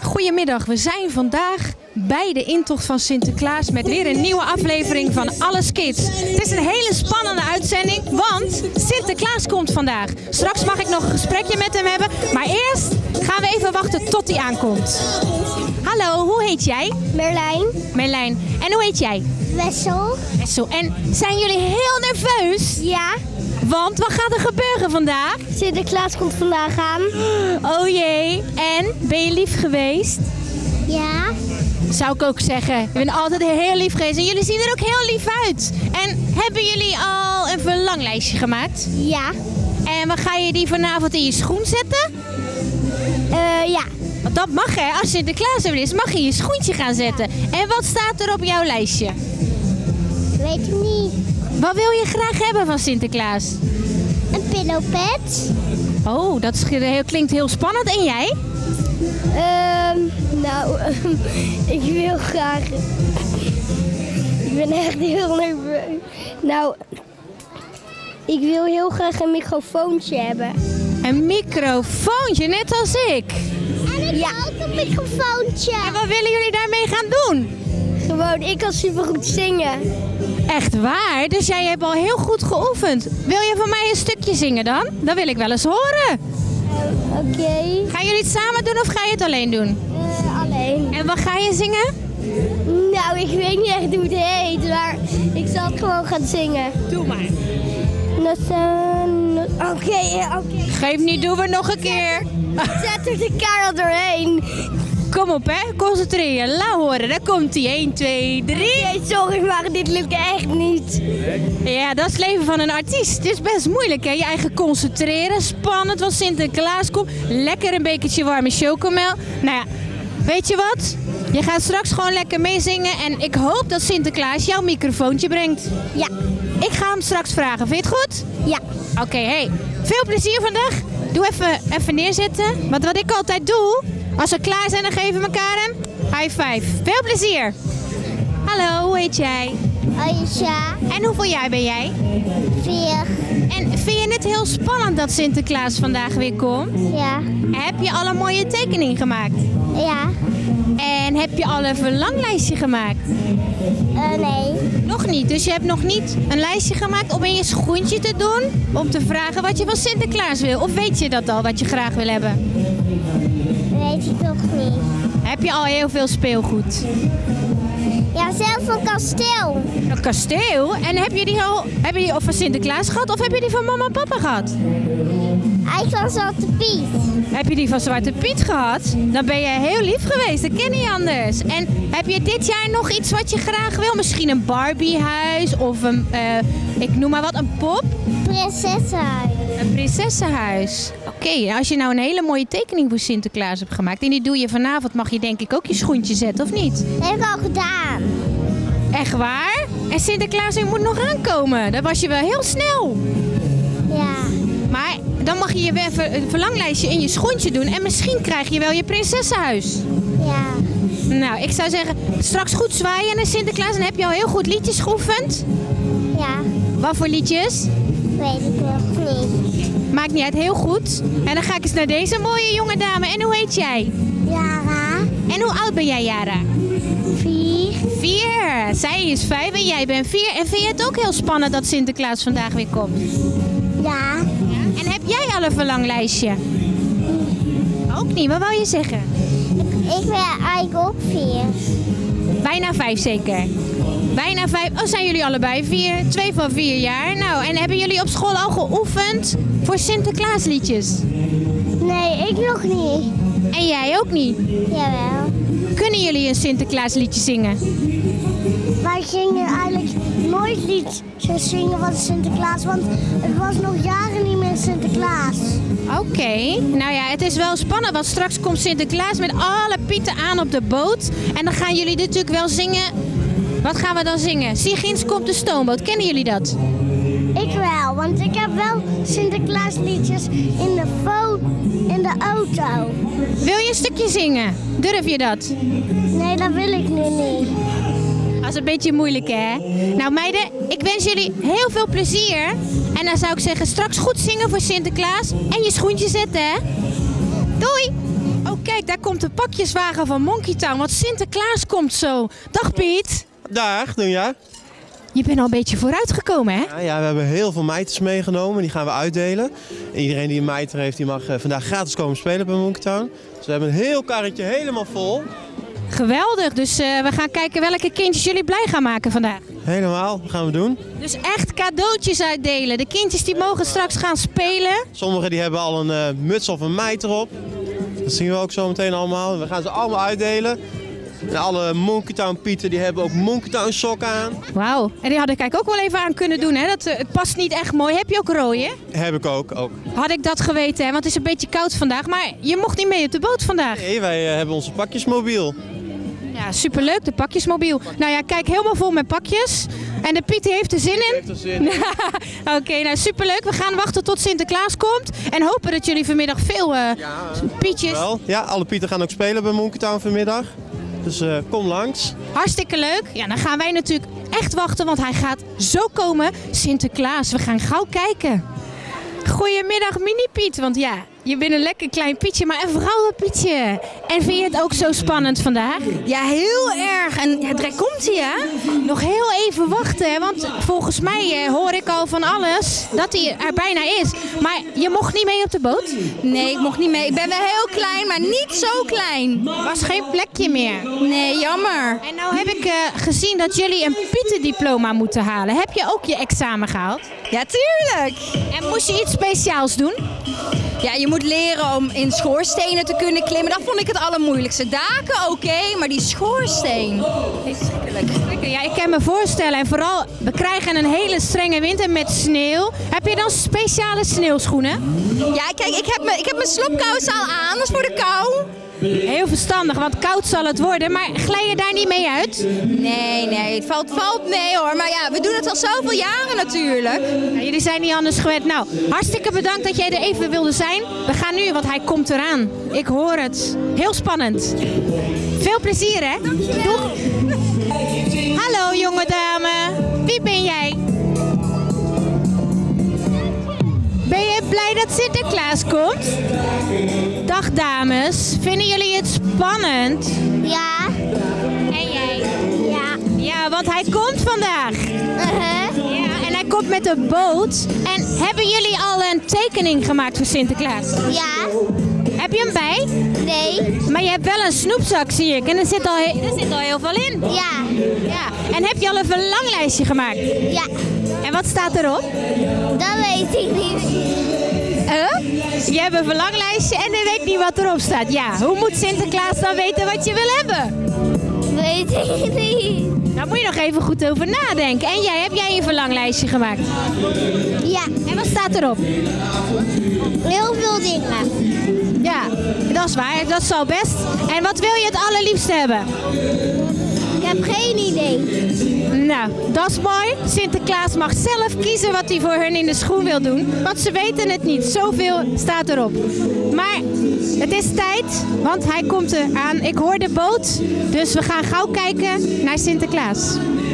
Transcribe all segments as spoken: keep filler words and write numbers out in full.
Goedemiddag, we zijn vandaag bij de intocht van Sinterklaas met weer een nieuwe aflevering van Alles Kids. Het is een hele spannende uitzending, want Sinterklaas komt vandaag. Straks mag ik nog een gesprekje met hem hebben, maar eerst gaan we even wachten tot hij aankomt. Hallo, hoe heet jij? Merlijn. Merlijn. En hoe heet jij? Wessel. Wessel. En zijn jullie heel nerveus? Ja. Want wat gaat er gebeuren vandaag? Sinterklaas komt vandaag aan. Oh jee. En, ben je lief geweest? Ja. Zou ik ook zeggen. Ik ben altijd heel lief geweest. En jullie zien er ook heel lief uit. En hebben jullie al een verlanglijstje gemaakt? Ja. En wat ga je die vanavond in je schoen zetten? Uh, ja. Want dat mag hè. Als Sinterklaas er is, mag je je schoentje gaan zetten. En wat staat er op jouw lijstje? Weet ik niet. Wat wil je graag hebben van Sinterklaas? Een pillowpad. Oh, dat is, heel, klinkt heel spannend. En jij? Ehm, nou, ik wil graag... Ik ben echt heel nerveus. Nou, ik wil heel graag een microfoontje hebben. Een microfoontje, net als ik. En ik ja. ook een microfoontje. En wat willen jullie daarmee gaan doen? Gewoon, ik kan supergoed zingen. Echt waar? Dus jij hebt al heel goed geoefend. Wil je van mij een stukje zingen dan? Dat wil ik wel eens horen. Uh, Oké. Okay. Gaan jullie het samen doen of ga je het alleen doen? Uh, alleen. En wat ga je zingen? Nou, ik weet niet echt hoe het heet, maar ik zal het gewoon gaan zingen. Doe maar. Oké, oké. Okay. Geef niet, doen we nog een keer. Zet er de karel doorheen. Kom op hè, concentreer je. Laat horen, daar komt hij. één, twee, drie. Nee, sorry, maar dit lukt echt niet. Ja, dat is het leven van een artiest. Het is best moeilijk hè, je eigen concentreren. Spannend, want Sinterklaas komt. Lekker een bekertje warme chocomel. Nou ja, weet je wat? Je gaat straks gewoon lekker meezingen. En ik hoop dat Sinterklaas jouw microfoontje brengt. Ja. Ik ga hem straks vragen. Vind je het goed? Ja. Oké, okay, hey. Veel plezier vandaag. Doe even, even neerzitten. Want wat ik altijd doe... Als we klaar zijn, dan geven we elkaar een high five. Veel plezier. Hallo, hoe heet jij? Aisha. En hoeveel jaar ben jij? Vier. En vind je het heel spannend dat Sinterklaas vandaag weer komt? Ja. Heb je al een mooie tekening gemaakt? Ja. En heb je al een verlanglijstje gemaakt? Uh, nee. Nog niet, dus je hebt nog niet een lijstje gemaakt om in je schoentje te doen? Om te vragen wat je van Sinterklaas wil? Of weet je dat al, wat je graag wil hebben? Weet ik nog niet. Heb je al heel veel speelgoed? Ja, zelf een kasteel. Een kasteel? En heb je die al heb je die van Sinterklaas gehad of heb je die van mama en papa gehad? Eigenlijk van Zwarte Piet. Heb je die van Zwarte Piet gehad? Dan ben je heel lief geweest, dat ken je anders. En heb je dit jaar nog iets wat je graag wil? Misschien een Barbiehuis of een, uh, ik noem maar wat, een pop? Prinsessenhuis. Een prinsessenhuis. Oké, okay, als je nou een hele mooie tekening voor Sinterklaas hebt gemaakt en die doe je vanavond, mag je denk ik ook je schoentje zetten, of niet? Dat heb ik al gedaan. Echt waar? En Sinterklaas moet nog aankomen. Dat was je wel heel snel. Ja. Maar dan mag je je een verlanglijstje in je schoentje doen en misschien krijg je wel je prinsessenhuis. Ja. Nou, ik zou zeggen, straks goed zwaaien naar Sinterklaas en heb je al heel goed liedjes geoefend? Ja. Wat voor liedjes? Weet ik nog niet. Maakt niet uit, heel goed. En dan ga ik eens naar deze mooie jonge dame. En hoe heet jij? Yara. En hoe oud ben jij, Yara? Vier. Vier. Zij is vijf en jij bent vier. En vind je het ook heel spannend dat Sinterklaas vandaag weer komt? Ja. En heb jij al een verlanglijstje? Ook niet, wat wou je zeggen? Ik ben eigenlijk ook vier. Bijna vijf zeker. Bijna vijf. Oh, zijn jullie allebei vier? Twee van vier jaar. Nou, en hebben jullie op school al geoefend voor Sinterklaasliedjes? Nee, ik nog niet. En jij ook niet? Jawel. Kunnen jullie een Sinterklaasliedje zingen? Wij gingen eigenlijk nooit liedjes zingen van Sinterklaas, want het was nog jaren niet meer Sinterklaas. Oké, okay. Nou ja, het is wel spannend, want straks komt Sinterklaas met alle pieten aan op de boot. En dan gaan jullie natuurlijk wel zingen. Wat gaan we dan zingen? Sigins komt de stoomboot. Kennen jullie dat? Ik wel, want ik heb wel Sinterklaasliedjes in de, fo- in de auto. Wil je een stukje zingen? Durf je dat? Nee, dat wil ik nu niet. Dat is een beetje moeilijk, hè? Nou meiden, ik wens jullie heel veel plezier. En dan zou ik zeggen, straks goed zingen voor Sinterklaas. En je schoentje zetten, hè? Doei! Oké. Okay. kijk, daar komt de pakjeswagen van Monkey Town, want Sinterklaas komt zo. Dag Piet. Dag, Dunja. Je bent al een beetje vooruitgekomen, hè? Ja, ja, we hebben heel veel mijters meegenomen, die gaan we uitdelen. En iedereen die een mijter heeft, die mag uh, vandaag gratis komen spelen bij Monkey Town. Dus we hebben een heel karretje helemaal vol. Geweldig, dus uh, we gaan kijken welke kindjes jullie blij gaan maken vandaag. Helemaal, dat gaan we doen. Dus echt cadeautjes uitdelen. De kindjes die mogen straks gaan spelen. Sommigen die hebben al een uh, muts of een mijter op. Dat zien we ook zo meteen allemaal. We gaan ze allemaal uitdelen. En alle Monkey Town Pieten die hebben ook Monkey Town sokken aan. Wauw, en die had ik eigenlijk ook wel even aan kunnen doen, hè? Dat, uh, het past niet echt mooi. Heb je ook rode? Heb ik ook, ook. Had ik dat geweten, hè? Want het is een beetje koud vandaag. Maar je mocht niet mee op de boot vandaag. Nee, wij uh, hebben onze pakjesmobiel. Ja, superleuk, de pakjesmobiel. Nou ja, kijk, helemaal vol met pakjes. En de Piet heeft er zin in. Heeft er zin in. Oké, okay, nou superleuk. We gaan wachten tot Sinterklaas komt. En hopen dat jullie vanmiddag veel uh, ja, Pietjes... Wel. Ja, alle Pieten gaan ook spelen bij Monkey Town vanmiddag. Dus uh, kom langs. Hartstikke leuk. Ja, dan gaan wij natuurlijk echt wachten, want hij gaat zo komen. Sinterklaas, we gaan gauw kijken. Goedemiddag Mini-Piet, want ja, je bent een lekker klein Pietje, maar een vrouwenpietje. En vind je het ook zo spannend vandaag? Ja, heel erg. En ja, daar komt hij, hè? Nog heel even wachten, hè? Want volgens mij eh, hoor ik al van alles dat hij er bijna is. Maar je mocht niet mee op de boot? Nee, ik mocht niet mee. Ik ben wel heel klein, maar niet zo klein. Was geen plekje meer? Nee, jammer. En nou heb ik uh, gezien dat jullie een Pietendiploma moeten halen. Heb je ook je examen gehaald? Ja, tuurlijk. En moest je iets speciaals doen? Ja, je moet leren om in schoorstenen te kunnen klimmen. Dat vond ik het allermoeilijkste. Daken oké, okay, maar die schoorsteen is schrikkelijk. Ja, ik kan me voorstellen. En vooral, we krijgen een hele strenge winter met sneeuw. Heb je dan speciale sneeuwschoenen? Ja, kijk, ik heb, me, ik heb mijn slopkousen al aan. Dat is voor de kou. Heel verstandig, want koud zal het worden. Maar glij je daar niet mee uit? Nee, nee, het valt, valt mee hoor. Maar ja, we doen het al zoveel jaren natuurlijk. Ja, jullie zijn niet anders gewend. Nou, hartstikke bedankt dat jij er even wilde zijn. We gaan nu, want hij komt eraan. Ik hoor het. Heel spannend. Veel plezier, hè? Doeg. Hallo, jonge dame. Wie ben jij? Ben je blij dat Sinterklaas komt? Dag dames, vinden jullie het spannend? Ja. En jij? Ja. Ja, want hij komt vandaag. Uh-huh. Ja, en hij komt met de boot. En hebben jullie al een tekening gemaakt voor Sinterklaas? Ja. Heb je hem bij? Nee. Maar je hebt wel een snoepzak, zie ik. En er zit al, he- er zit al heel veel in. Ja. Ja. En heb je al een verlanglijstje gemaakt? Ja. En wat staat erop? Dat weet ik niet. Huh? Je hebt een verlanglijstje en je weet niet wat erop staat. Ja, hoe moet Sinterklaas dan weten wat je wil hebben? Weet ik niet. Daar moet je nog even goed over nadenken. En jij, heb jij een verlanglijstje gemaakt? Ja. En wat staat erop? Heel veel dingen. Ja, dat is waar. Dat zal best. En wat wil je het allerliefste hebben? Ik heb geen idee. Nou, dat is mooi. Sinterklaas mag zelf kiezen wat hij voor hen in de schoen wil doen. Want ze weten het niet. Zoveel staat erop. Maar het is tijd, want hij komt eraan. Ik hoor de boot. Dus we gaan gauw kijken naar Sinterklaas.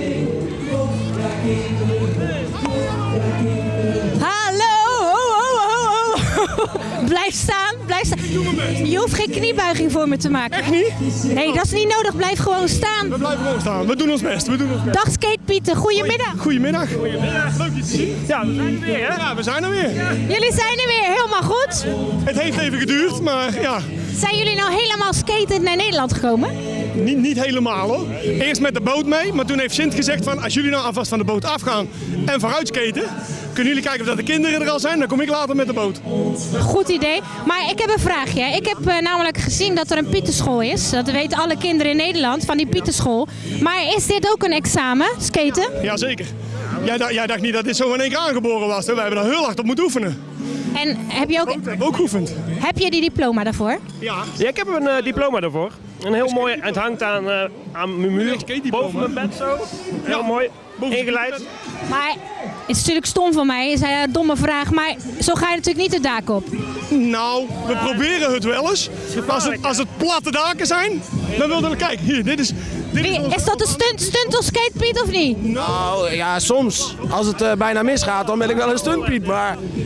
Hallo! Ho, ho, ho, ho. Blijf staan, blijf staan. Je hoeft geen kniebuiging voor me te maken. Echt niet? Nee, dat is niet nodig. Blijf gewoon staan. We blijven gewoon staan. We doen ons best. We doen ons best. Dag Skatepieten, goedemiddag. Goedemiddag. Goedemiddag. Leuk je te zien. Ja, we zijn er weer, hè? Ja, we zijn er weer. Jullie zijn er weer, helemaal goed. Het heeft even geduurd, maar ja, Zijn jullie nou helemaal skatend naar Nederland gekomen? niet, niet helemaal hoor. Eerst met de boot mee, maar toen heeft Sint gezegd van als jullie nou alvast van de boot afgaan en vooruit skaten, kunnen jullie kijken of dat de kinderen er al zijn, dan kom ik later met de boot. Goed idee. Maar ik heb een vraagje. Ik heb uh, namelijk gezien dat er een Pietenschool is. Dat weten alle kinderen in Nederland van die Pietenschool. Maar is dit ook een examen, skaten? Jazeker. Jij, dacht- jij dacht niet dat dit zo in één keer aangeboren was. Hè? We hebben er heel hard op moeten oefenen. En heb je ook, We hebben ook geoefend. heb je die diploma daarvoor? Ja. Ja, ik heb een uh, diploma daarvoor. Een heel mooi, het hangt aan, uh, aan mijn muur, skatediploma. boven mijn bed zo. Heel Ja. mooi, Boven ingeleid. Maar het is natuurlijk stom van mij, is een domme vraag. Maar zo ga je natuurlijk niet de dak op. Nou, we proberen het wel eens. Als het, als het platte daken zijn, dan wilden we kijken. Hier, dit is... Dit is Wie- ons- Is dat een stunt, stunt of skatepiet of niet? Nou ja, soms. Als het uh, bijna misgaat, dan ben ik wel een stuntpiet. Maar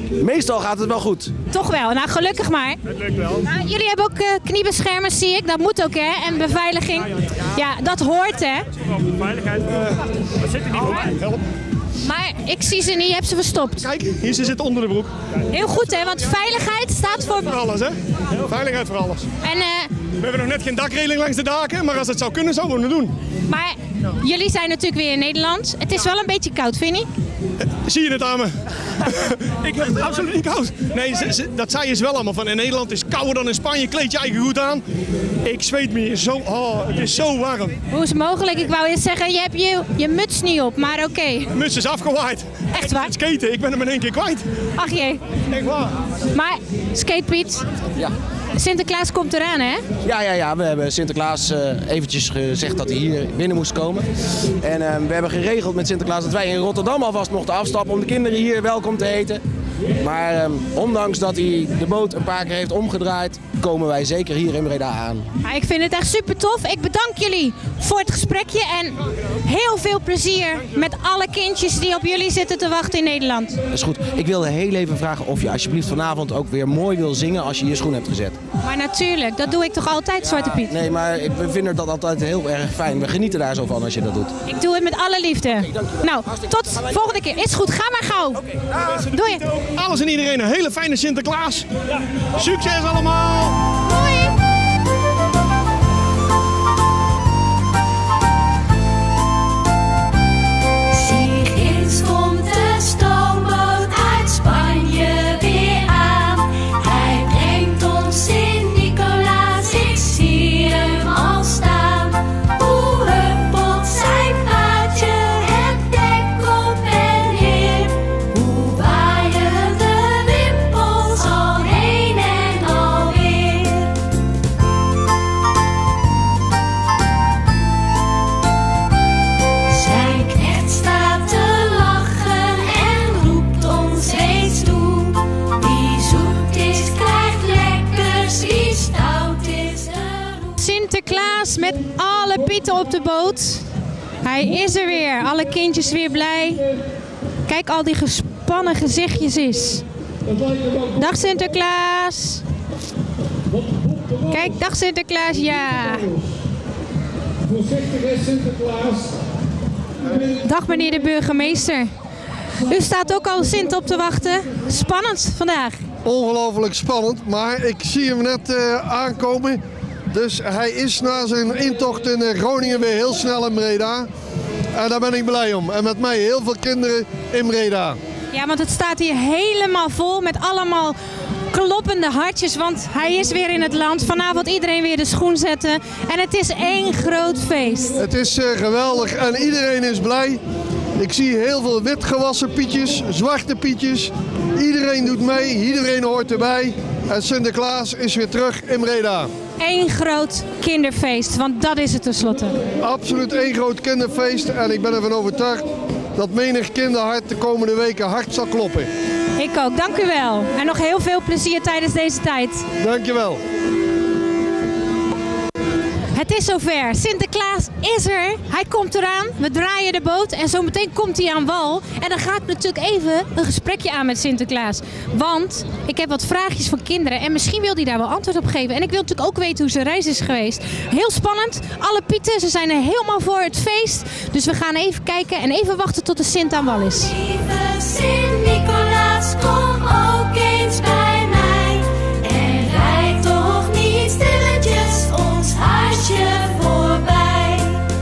Meestal gaat het wel goed. Toch wel, nou gelukkig maar. Het lukt wel. Nou, jullie hebben ook uh, kniebeschermers, zie ik. Dat moet ook, hè? En beveiliging. Ja, dat hoort, hè? Veiligheid. Wat zit er niet goed? Help. Maar ik zie ze niet, je hebt ze verstopt. Kijk, hier ze zitten onder de broek. Heel goed, hè? Want veiligheid staat voor... Voor alles, hè? Veiligheid voor alles. En, uh, We hebben nog net geen dakregeling langs de daken, maar als het zou kunnen, zouden we het doen. maar jullie zijn natuurlijk weer in Nederland. Het is wel een beetje koud, vind je niet? Zie je het aan me? Ik heb het absoluut niet koud. Nee, ze, ze, dat zei je wel allemaal. Van in Nederland is het kouder dan in Spanje. Kleed je eigen goed aan. Ik zweet me zo. Oh, het is zo warm. Hoe is het mogelijk? Ik wou eerst zeggen, je hebt je, je muts niet op, maar oké. Okay. De muts is afgewaaid. Echt waar? Het skaten, ik ben hem in één keer kwijt. Ach jee. Echt waar. Maar, Skate Piet, Ja. Sinterklaas komt eraan, hè? Ja, ja, ja, we hebben Sinterklaas uh, eventjes gezegd dat hij hier binnen moest komen. En uh, we hebben geregeld met Sinterklaas dat wij in Rotterdam alvast mochten afstappen om de kinderen hier welkom te heten. Maar um, ondanks dat hij de boot een paar keer heeft omgedraaid, komen wij zeker hier in Breda aan. Ja, ik vind het echt super tof. Ik bedank jullie voor het gesprekje en heel veel plezier met alle kindjes die op jullie zitten te wachten in Nederland. Dat is goed. Ik wilde heel even vragen of je alsjeblieft vanavond ook weer mooi wil zingen als je je schoen hebt gezet. Maar natuurlijk, dat doe ik toch altijd, Zwarte Piet? Nee, maar ik, we vinden dat altijd heel erg fijn. We genieten daar zo van als je dat doet. Ik doe het met alle liefde. Nou, tot volgende keer. Is goed, ga maar gauw. Doei. Alles en iedereen een hele fijne Sinterklaas. Succes allemaal! Doei. Sigrid komt de stoomboot uit Spanje weer aan. Hij brengt ons Sint-Nicolaas, ik zie hem al staan. Hoe huppelt zijn paardje, het dek op en neer. Hoe waaien de wimpels al heen en alweer. Zijn knecht staat te lachen en roept ons steeds toe. Wie zoet is, krijgt lekkers, wie stout is, een roep. Sinterklaas met alle pieten op de boot. Hij is er weer. Alle kindjes weer blij. Kijk al die gespannen gezichtjes is. Dag Sinterklaas. Kijk, dag Sinterklaas, ja. Dag meneer de burgemeester. U staat ook al Sint op te wachten. Spannend vandaag. Ongelooflijk spannend, maar ik zie hem net uh, aankomen. Dus hij is na zijn intocht in uh, Groningen weer heel snel in Breda. En daar ben ik blij om. En met mij heel veel kinderen in Breda. Ja, want het staat hier helemaal vol met allemaal kloppende hartjes, want hij is weer in het land. Vanavond iedereen weer de schoen zetten en het is één groot feest. Het is uh, geweldig en iedereen is blij. Ik zie heel veel witgewassen pietjes, zwarte pietjes. Iedereen doet mee, iedereen hoort erbij. En Sinterklaas is weer terug in Breda. Eén groot kinderfeest, want dat is het tenslotte. Absoluut één groot kinderfeest en ik ben ervan overtuigd dat menig kinderhart de komende weken hard zal kloppen. Ik ook, dank u wel. En nog heel veel plezier tijdens deze tijd. Dankjewel. Het is zover. Sinterklaas is er. Hij komt eraan. We draaien de boot en zometeen komt hij aan wal. En dan ga ik natuurlijk even een gesprekje aan met Sinterklaas. Want ik heb wat vraagjes van kinderen en misschien wil hij daar wel antwoord op geven. En ik wil natuurlijk ook weten hoe zijn reis is geweest. Heel spannend. Alle pieten, ze zijn er helemaal voor het feest. Dus we gaan even kijken en even wachten tot de Sint aan wal is. Lieve Sint-Nicolaas, kom ook eens bij mij. En rijd toch niet stilletjes ons huisje voorbij.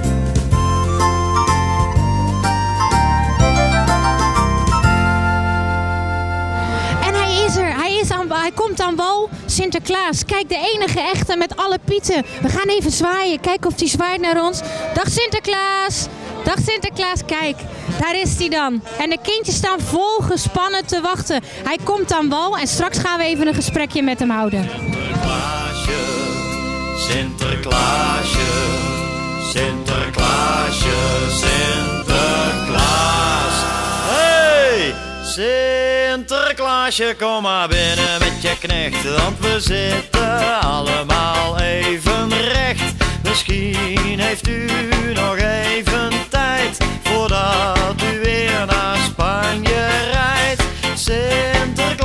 En hij is er. Hij, is aan, hij komt aan wal. Sinterklaas. Kijk, de enige echte met alle pieten. We gaan even zwaaien. Kijken of hij zwaait naar ons. Dag Sinterklaas. Dag Sinterklaas. Kijk, daar is hij dan. En de kindjes staan vol gespannen te wachten. Hij komt aan wal en straks gaan we even een gesprekje met hem houden. Sinterklaasje, Sinterklaasje, Sinterklaasje, Sinterklaas. Hey, Sinterklaasje, kom maar binnen met je knecht, want we zitten allemaal even recht. Misschien heeft u nog even tijd voordat u weer naar Spanje rijdt. Sinterklaas.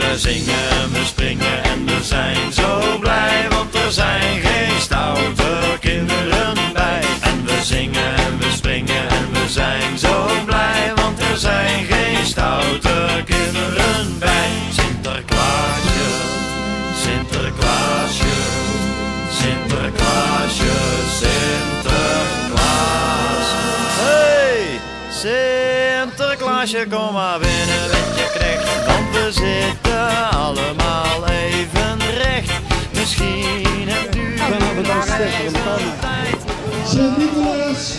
we zingen en we springen en we zijn zo blij, want er zijn geen stoute kinderen bij. En we zingen en we springen en we zijn zo blij, want er zijn geen stoute kinderen bij. Sinterklaasje, Sinterklaasje, Sinterklaasje, Sinterklaas. Hey, Sinterklaasje, kom maar binnen met je knecht, want we zitten allemaal even recht. Misschien hebt u Sint-Nicolaas,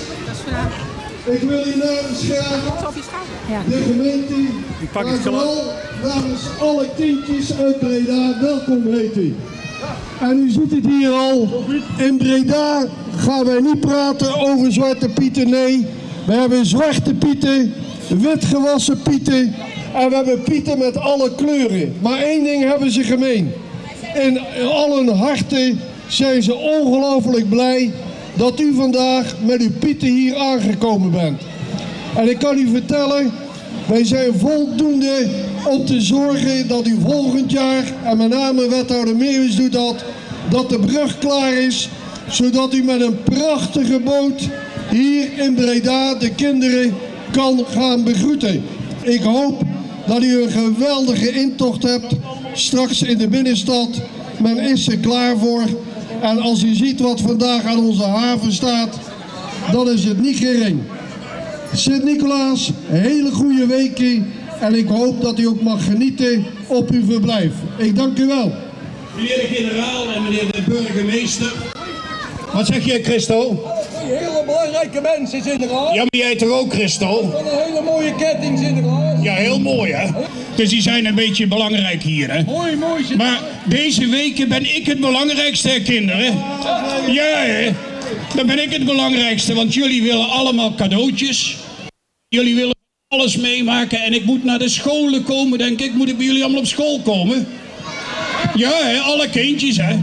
ik wil u namens graag de gemeente, maar vooral namens alle kindjes uit Breda welkom heten. En u ziet het hier al, in Breda gaan wij niet praten over Zwarte Pieten, nee. We hebben zwarte pieten, wit gewassen pieten en we hebben pieten met alle kleuren. Maar één ding hebben ze gemeen. In al hun harten zijn ze ongelooflijk blij dat u vandaag met uw pieten hier aangekomen bent. En ik kan u vertellen, wij zijn voldoende om te zorgen dat u volgend jaar, en met name wethouder Meeuwis doet dat, dat de brug klaar is, zodat u met een prachtige boot hier in Breda de kinderen kan gaan begroeten. Ik hoop dat u een geweldige intocht hebt straks in de binnenstad. Men is er klaar voor. En als u ziet wat vandaag aan onze haven staat, dan is het niet gering. Sint-Nicolaas, hele goede weken en ik hoop dat u ook mag genieten op uw verblijf. Ik dank u wel. Meneer de generaal en meneer de burgemeester. Wat zeg jij, Christo? Hele belangrijke mensen, Sinterklaas. Ja, maar jij toch ook, Christo? Van een hele mooie ketting, Sinterklaas. Ja, heel mooi, hè? Dus die zijn een beetje belangrijk hier, hè? Mooi, mooi. Maar deze weken ben ik het belangrijkste, hè, kinderen? Ja, hè? Dan ben ik het belangrijkste, want jullie willen allemaal cadeautjes. Jullie willen alles meemaken en ik moet naar de scholen komen, denk ik. Moet ik bij jullie allemaal op school komen? Ja, hè? Alle kindjes, hè?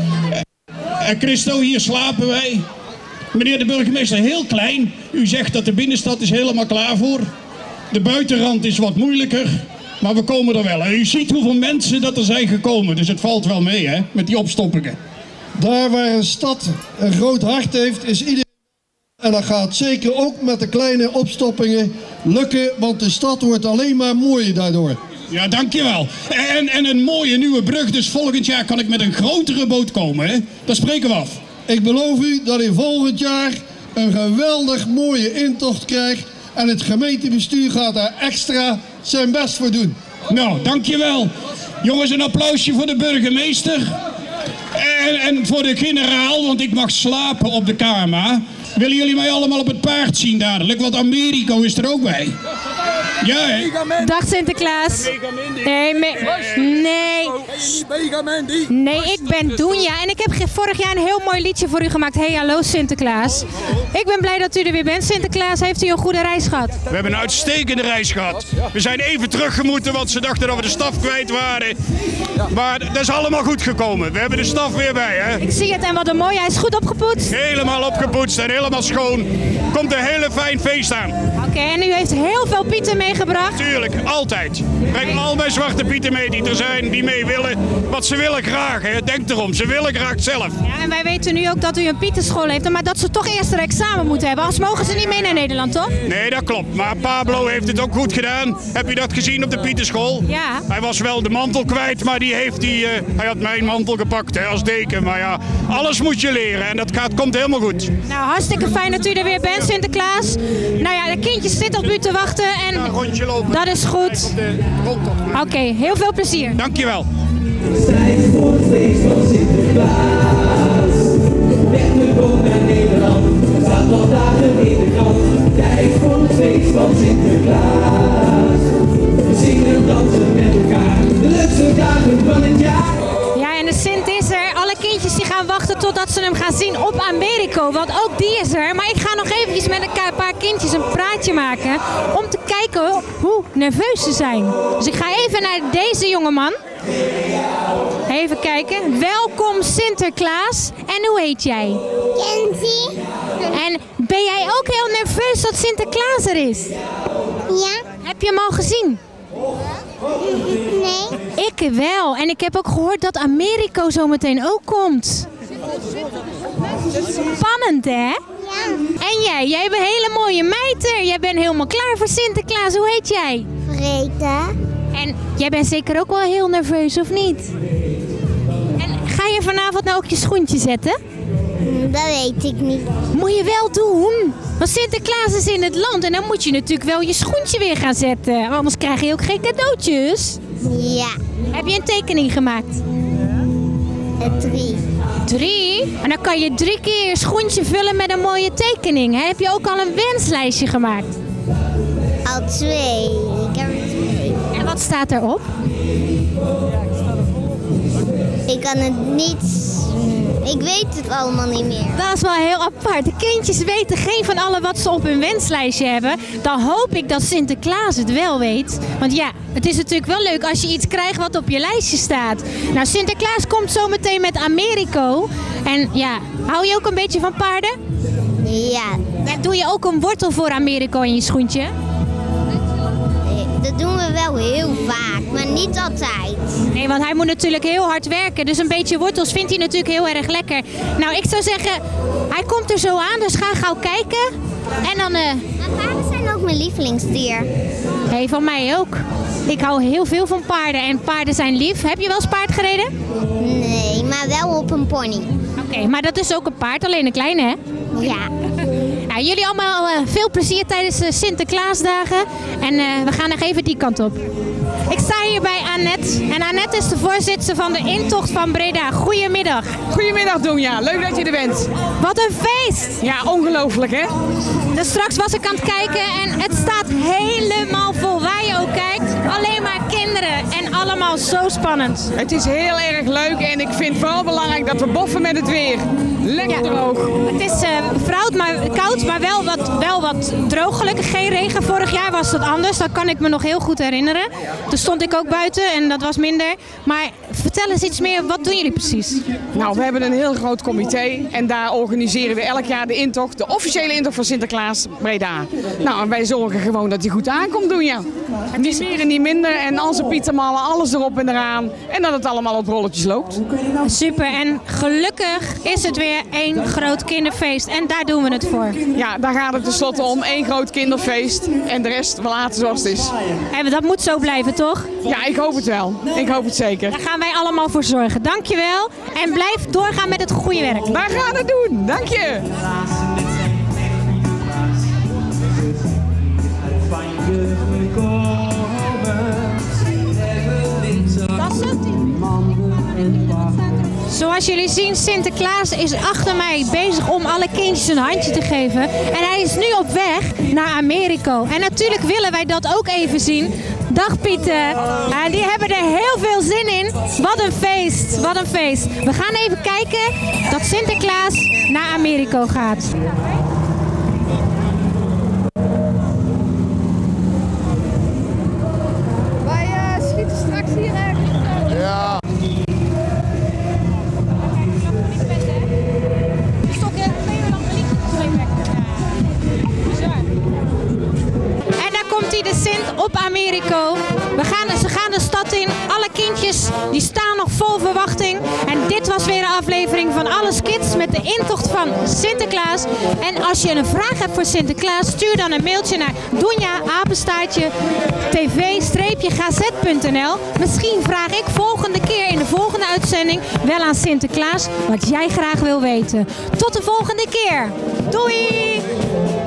En Christo, hier slapen wij. Meneer de burgemeester, heel klein. U zegt dat de binnenstad is helemaal klaar voor. De buitenrand is wat moeilijker, maar we komen er wel. En u ziet hoeveel mensen dat er zijn gekomen, dus het valt wel mee, hè, met die opstoppingen. Daar waar een stad een groot hart heeft, is iedereen. En dat gaat zeker ook met de kleine opstoppingen lukken, want de stad wordt alleen maar mooier daardoor. Ja, dankjewel. En, en een mooie nieuwe brug, dus volgend jaar kan ik met een grotere boot komen, hè? Dat spreken we af. Ik beloof u dat u volgend jaar een geweldig mooie intocht krijgt en het gemeentebestuur gaat daar extra zijn best voor doen. Nou, dankjewel. Jongens, een applausje voor de burgemeester en, en voor de generaal, want ik mag slapen op de kamer. Willen jullie mij allemaal op het paard zien dadelijk, want Americo is er ook bij. Ja, hè? Dag Sinterklaas. Nee, me nee. Nee, ik ben Doenja en ik heb vorig jaar een heel mooi liedje voor u gemaakt. Hey, hallo Sinterklaas. Ik ben blij dat u er weer bent. Sinterklaas, heeft u een goede reis gehad? We hebben een uitstekende reis gehad. We zijn even teruggemoeten, want ze dachten dat we de staf kwijt waren. Maar dat is allemaal goed gekomen. We hebben de staf weer bij, hè? Ik zie het en wat een mooi. Hij is goed opgepoetst. Helemaal opgepoetst en helemaal schoon. Komt een hele fijn feest aan. Oké, okay, en u heeft heel veel pieten meegebracht? Tuurlijk, altijd. Breng al mijn zwarte pieten mee die er zijn, die mee willen. Want ze willen graag, hè. Denk erom, ze willen graag zelf. Ja, en wij weten nu ook dat u een pietenschool heeft, maar dat ze toch eerst een examen moeten hebben. Anders mogen ze niet mee naar Nederland, toch? Nee, dat klopt. Maar Pablo heeft het ook goed gedaan. Heb je dat gezien op de pietenschool? Ja. Hij was wel de mantel kwijt, maar die heeft die, uh, hij had mijn mantel gepakt, hè, als deken. Maar ja, alles moet je leren en dat gaat, komt helemaal goed. Nou, hartstikke fijn dat u er weer bent, Sinterklaas. Nou ja, de kindjes zitten op u te wachten en ja, rondje lopen. Dat is goed. Oké, okay, heel veel plezier. Dankjewel. Tijd voor het feest van Sinterklaas. Met de boot naar Nederland, staat al dagen in de krant. Tijd voor het feest van Sinterklaas. We zingen en dansen met elkaar, de leukste dagen van het jaar. Ja, en de Sint is er. Alle kindjes die gaan wachten totdat ze hem gaan zien op Americo, want ook die is er. Maar ik ga nog eventjes met een paar kindjes een praatje maken om te kijken hoe nerveus ze zijn. Dus ik ga even naar deze jongeman. Even kijken. Welkom Sinterklaas. En hoe heet jij? Kenzie. En ben jij ook heel nerveus dat Sinterklaas er is? Ja. Heb je hem al gezien? Nee. Ik wel. En ik heb ook gehoord dat Americo zo meteen ook komt. Spannend, hè? Ja. En jij? Jij bent een hele mooie meid. Jij bent helemaal klaar voor Sinterklaas. Hoe heet jij? Vreten. En jij bent zeker ook wel heel nerveus, of niet? En ga je vanavond nou ook je schoentje zetten? Dat weet ik niet. Moet je wel doen. Want Sinterklaas is in het land en dan moet je natuurlijk wel je schoentje weer gaan zetten. Anders krijg je ook geen cadeautjes. Ja. Heb je een tekening gemaakt? Het drie. Drie? En dan kan je drie keer je schoentje vullen met een mooie tekening. Hè? Heb je ook al een wenslijstje gemaakt? Al twee. Ik heb er twee. En wat staat erop? Ik kan het niet... Ik weet het allemaal niet meer. Dat is wel heel apart. De kindjes weten geen van allen wat ze op hun wenslijstje hebben. Dan hoop ik dat Sinterklaas het wel weet. Want ja, het is natuurlijk wel leuk als je iets krijgt wat op je lijstje staat. Nou, Sinterklaas komt zo meteen met Americo. En ja, hou je ook een beetje van paarden? Ja. En doe je ook een wortel voor Americo in je schoentje? Dat doen we wel heel vaak, maar niet altijd. Nee, want hij moet natuurlijk heel hard werken. Dus een beetje wortels vindt hij natuurlijk heel erg lekker. Nou, ik zou zeggen, hij komt er zo aan, dus ga gauw kijken. En dan... Uh... Maar paarden zijn ook mijn lievelingsdier. Hé, hey, van mij ook. Ik hou heel veel van paarden en paarden zijn lief. Heb je wel eens paard gereden? Nee, maar wel op een pony. Oké, okay, maar dat is ook een paard, alleen een kleine, hè? Ja. Nou, jullie allemaal uh, veel plezier tijdens de Sinterklaasdagen. En uh, we gaan nog even die kant op. Ik sta hier bij Annette. En Annette is de voorzitter van de intocht van Breda. Goedemiddag. Goedemiddag Donja, leuk dat je er bent. Wat een feest! Ja, ongelooflijk hè? Dus straks was ik aan het kijken en het staat helemaal vol. Waar je ook kijkt, alleen maar kinderen en allemaal zo spannend. Het is heel erg leuk en ik vind vooral belangrijk dat we boffen met het weer. Lekker ja. droog. Het is uh, verauwd, maar koud, maar wel wat, wel wat droog. Gelukkig geen regen. Vorig jaar was dat anders, dat kan ik me nog heel goed herinneren. Toen stond ik ook buiten en dat was minder. Maar vertel eens iets meer, wat doen jullie precies? Nou, we hebben een heel groot comité en daar organiseren we elk jaar de intocht, de officiële intocht van Sinterklaas Breda. Nou, en wij zorgen gewoon dat die goed aankomt doen, ja. Niet meer en niet minder en onze pietermallen, alles erop en eraan. En dat het allemaal op rolletjes loopt. Super, en gelukkig is het weer één groot kinderfeest en daar doen we het voor. Ja, daar gaat het tenslotte om. Één groot kinderfeest en de rest we laten zoals het is. En dat moet zo blijven, toch? Ja, ik hoop het wel. Ik hoop het zeker. Daar gaan wij allemaal voor zorgen. Dankjewel en blijf doorgaan met het goede werk. Wij gaan het doen. Dank je. Zoals jullie zien, Sinterklaas is achter mij bezig om alle kindjes een handje te geven. En hij is nu op weg naar Americo. En natuurlijk willen wij dat ook even zien. Dag Pieter. Uh, die hebben er heel veel zin in. Wat een feest, wat een feest. We gaan even kijken dat Sinterklaas naar Americo gaat. Wij uh, schieten straks hier ergens. Ja. En daar komt hij, de Sint op Americo. We gaan, ze gaan de stad in. Alle kindjes die staan nog vol verwachting. En dit was weer een aflevering van Alles Kids met de intocht van Sinterklaas. En als je een vraag hebt voor Sinterklaas, stuur dan een mailtje naar donja apenstaartje tv g z punt n l. Misschien vraag ik volgende keer in de volgende uitzending wel aan Sinterklaas wat jij graag wil weten. Tot de volgende keer. Doei!